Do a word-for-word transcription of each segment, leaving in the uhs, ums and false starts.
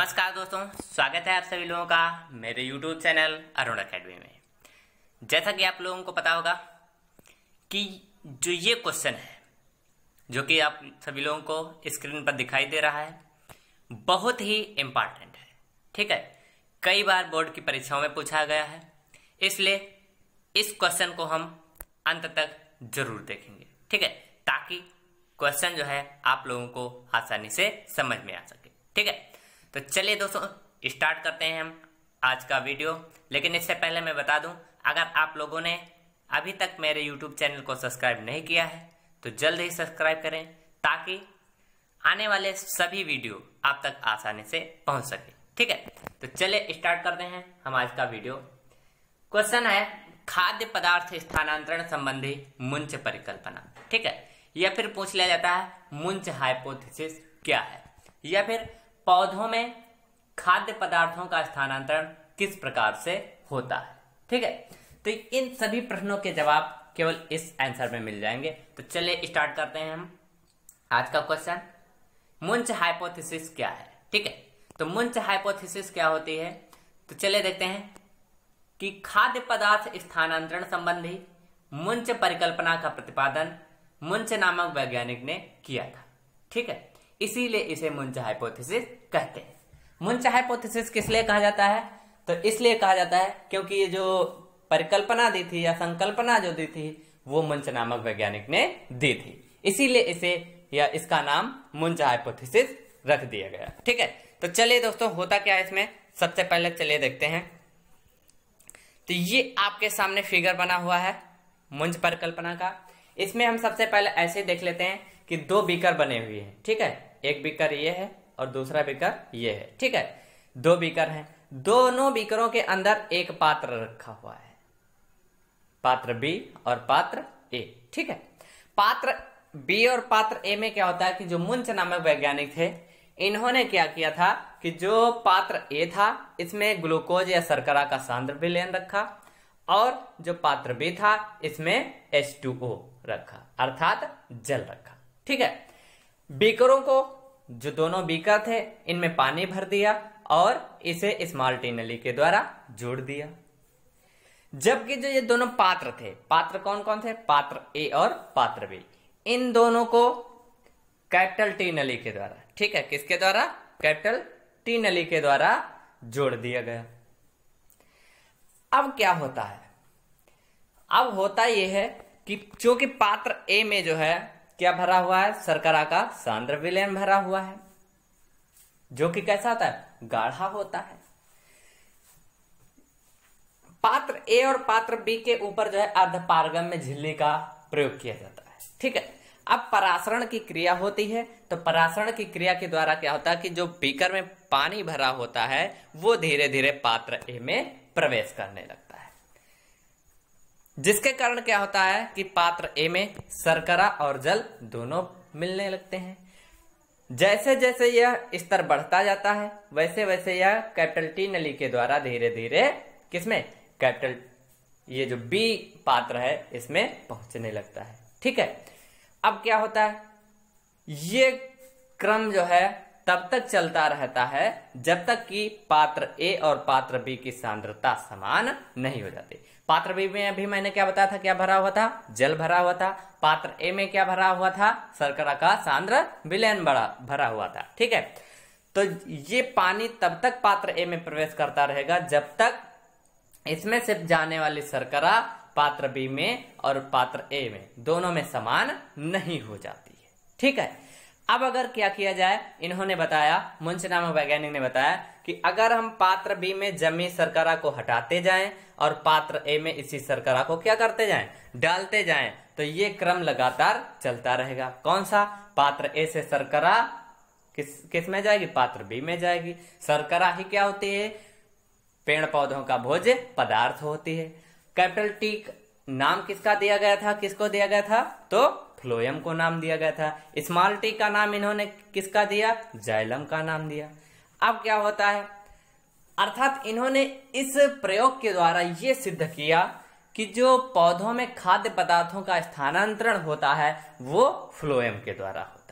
नमस्कार दोस्तों, स्वागत है आप सभी लोगों का मेरे YouTube चैनल अरुण अकेडमी में। जैसा कि आप लोगों को पता होगा कि जो ये क्वेश्चन है जो कि आप सभी लोगों को स्क्रीन पर दिखाई दे रहा है, बहुत ही इम्पॉर्टेंट है। ठीक है, कई बार बोर्ड की परीक्षाओं में पूछा गया है, इसलिए इस क्वेश्चन को हम अंत तक जरूर देखेंगे। ठीक है, ताकि क्वेश्चन जो है आप लोगों को आसानी से समझ में आ सके। ठीक है, तो चलिए दोस्तों स्टार्ट करते हैं हम आज का वीडियो। लेकिन इससे पहले मैं बता दूं, अगर आप लोगों ने अभी तक मेरे YouTube चैनल को सब्सक्राइब नहीं किया है तो जल्द ही सब्सक्राइब करें, ताकि आने वाले सभी वीडियो आप तक आसानी से पहुंच सके। ठीक है, तो चलिए स्टार्ट करते हैं हम आज का वीडियो। क्वेश्चन है खाद्य पदार्थ स्थानांतरण संबंधी मुंच परिकल्पना। ठीक है, या फिर पूछ लिया जाता है मुंच हाइपोथेसिस क्या है, या फिर पौधों में खाद्य पदार्थों का स्थानांतरण किस प्रकार से होता है। ठीक है, तो इन सभी प्रश्नों के जवाब केवल इस आंसर में मिल जाएंगे। तो चलिए स्टार्ट करते हैं हम आज का क्वेश्चन। मुंच हाइपोथेसिस क्या है। ठीक है, तो मुंच हाइपोथेसिस क्या होती है, तो चलिए देखते हैं कि खाद्य पदार्थ स्थानांतरण संबंधी मुंच परिकल्पना का प्रतिपादन मुंच नामक वैज्ञानिक ने किया था। ठीक है, इसीलिए इसे मुंच हाइपोथेसिस कहते हैं। मुंच हाइपोथेसिस किस लिए कहा जाता है, तो इसलिए कहा जाता है क्योंकि ये जो परिकल्पना दी थी या संकल्पना जो दी थी वो मुंच नामक वैज्ञानिक ने दी थी, इसीलिए इसे या इसका नाम मुंच हाइपोथेसिस रख दिया गया। ठीक है, तो चलिए दोस्तों होता क्या है इसमें, सबसे पहले चलिए देखते हैं। तो ये आपके सामने फिगर बना हुआ है मुंच परिकल्पना का। इसमें हम सबसे पहले ऐसे देख लेते हैं कि दो बीकर बने हुए हैं। ठीक है, एक बीकर ये है और दूसरा बीकर ये है। ठीक है, दो बीकर हैं, दोनों बीकरों के अंदर एक पात्र रखा हुआ है, पात्र बी और पात्र ए। ठीक है, पात्र बी और पात्र ए में क्या होता है कि जो मुंच नामक वैज्ञानिक थे, इन्होंने क्या किया था कि जो पात्र ए था इसमें ग्लूकोज या शर्करा का सांद्र विलयन रखा, और जो पात्र बी था इसमें एच टू ओ रखा, अर्थात जल रखा। ठीक है, बीकरों को, जो दोनों बीकर थे, इनमें पानी भर दिया और इसे स्मॉल टी नली के द्वारा जोड़ दिया। जबकि जो ये दोनों पात्र थे, पात्र कौन कौन थे, पात्र ए और पात्र बी, इन दोनों को कैपिटल टी नली के द्वारा, ठीक है, किसके द्वारा, कैपिटल टी नली के द्वारा जोड़ दिया गया। अब क्या होता है, अब होता यह है कि चूंकि पात्र ए में जो है क्या भरा हुआ है, शर्करा का सांद्र विलयन भरा हुआ है, जो कि कैसा होता है, गाढ़ा होता है। पात्र ए और पात्र बी के ऊपर जो है अर्धपारगम्य झिल्ली का प्रयोग किया जाता है। ठीक है, अब परासरण की क्रिया होती है, तो परासरण की क्रिया के द्वारा क्या होता है कि जो बीकर में पानी भरा होता है वो धीरे धीरे पात्र ए में प्रवेश करने लगता है, जिसके कारण क्या होता है कि पात्र ए में शर्करा और जल दोनों मिलने लगते हैं। जैसे जैसे यह स्तर बढ़ता जाता है वैसे वैसे यह कैपिटल टी नली के द्वारा धीरे धीरे किसमें, कैपिटल ये जो बी पात्र है इसमें पहुंचने लगता है। ठीक है, अब क्या होता है, ये क्रम जो है तब तक चलता रहता है जब तक कि पात्र ए और पात्र बी की सांद्रता समान नहीं हो जाती। पात्र बी में अभी मैंने क्या बताया था, क्या भरा हुआ था, जल भरा हुआ था। पात्र ए में क्या भरा हुआ था, शर्करा का सांद्र विलयन बड़ा भरा हुआ था। ठीक है, तो ये पानी तब तक पात्र ए में प्रवेश करता रहेगा जब तक इसमें से जाने वाली शर्करा पात्र बी में और पात्र ए में दोनों में समान नहीं हो जाती है। ठीक है, अब अगर क्या किया जाए, इन्होंने बताया, मुंच नामक वैज्ञानिक ने बताया कि अगर हम पात्र बी में जमी शर्करा को हटाते जाएं और पात्र ए में इसी शर्करा को क्या करते जाएं, डालते जाएं, तो ये क्रम लगातार चलता रहेगा। कौन सा, पात्र ए से शर्करा किस किस में जाएगी, पात्र बी में जाएगी। शर्करा ही क्या होती है, पेड़ पौधों का भोज्य पदार्थ होती है। कैपिटल टी नाम किसका दिया गया था, किसको दिया गया था, तो फ्लोएम को नाम दिया गया था। स्मॉल टी का नाम इन्होंने किसका दिया, जाइलम का नाम दिया। अब क्या होता है, अर्थात इन्होंने इस प्रयोग के द्वारा यह सिद्ध किया कि जो पौधों में खाद्य पदार्थों का स्थानांतरण होता है वो फ्लोएम के द्वारा होता है।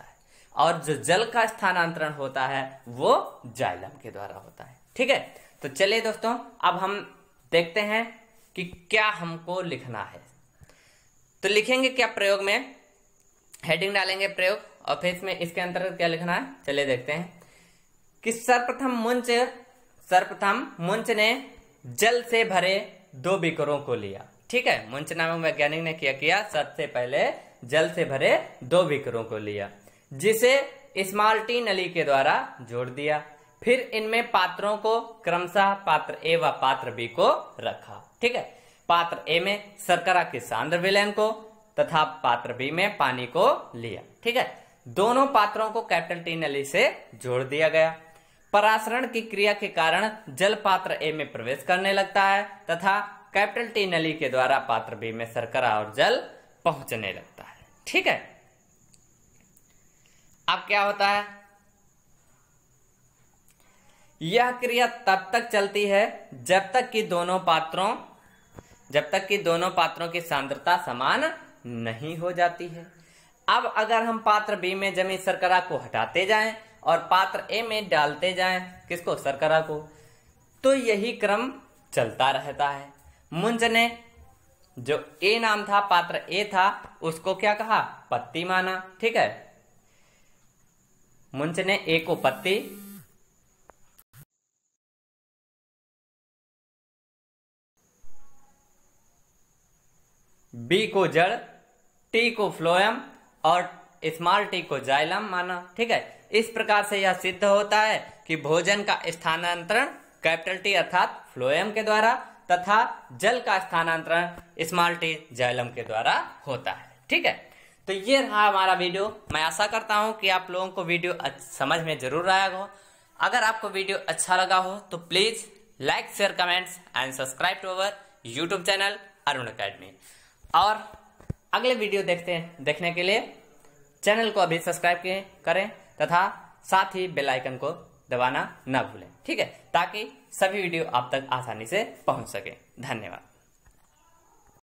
और जो जल का स्थानांतरण होता है वो जाइलम के द्वारा होता है। ठीक है, तो चलिए दोस्तों अब हम देखते हैं कि क्या हमको लिखना है। तो लिखेंगे क्या प्रयोग में, हेडिंग डालेंगे प्रयोग, और फिर इसमें इसके अंतर्गत क्या लिखना है चलिए देखते हैं कि सर्वप्रथम मुंच सर्वप्रथम मुंच ने जल से भरे दो बीकरों को लिया। ठीक है, मुंच नामक वैज्ञानिक ने क्या किया, सबसे पहले जल से भरे दो बीकरों को लिया, जिसे स्मॉल्टी नली के द्वारा जोड़ दिया। फिर इनमें पात्रों को क्रमशः पात्र ए व पात्र बी को रखा। ठीक है, पात्र ए में शर्करा के सांद्र विलयन को तथा पात्र बी में पानी को लिया। ठीक है, दोनों पात्रों को कैपिटल टी नली से जोड़ दिया गया। परासरण की क्रिया के कारण जल पात्र ए में प्रवेश करने लगता है तथा कैपिटल टी नली के द्वारा पात्र बी में शर्करा और जल पहुंचने लगता है। ठीक है, अब क्या होता है, यह क्रिया तब तक चलती है जब तक कि दोनों पात्रों जब तक कि दोनों पात्रों की सांद्रता समान नहीं हो जाती है। अब अगर हम पात्र बी में जमी शर्करा को हटाते जाएं और पात्र ए में डालते जाएं, किसको, शर्करा को, तो यही क्रम चलता रहता है। मुंज ने जो ए नाम था, पात्र ए था, उसको क्या कहा, पत्ती माना। ठीक है, मुंज ने ए को पत्ती, बी को जड़, टी को फ्लोएम और स्मॉल टी को जाइलम माना। ठीक है, इस प्रकार से यह सिद्ध होता है कि भोजन का स्थानांतरण कैपिटल टी अर्थात फ्लोएम के द्वारा तथा जल का स्थानांतरण स्मॉल टी जाइलम के द्वारा होता है। ठीक है, तो ये रहा हमारा वीडियो। मैं आशा करता हूं कि आप लोगों को वीडियो समझ में जरूर आया हो। अगर आपको वीडियो अच्छा लगा हो तो please like, share, comments and subscribe to our YouTube channel Arun Academy. और अगले वीडियो देखते हैं देखने के लिए चैनल को अभी सब्सक्राइब करें तथा साथ ही बेल आइकन को दबाना ना भूलें। ठीक है, ताकि सभी वीडियो आप तक आसानी से पहुंच सके। धन्यवाद।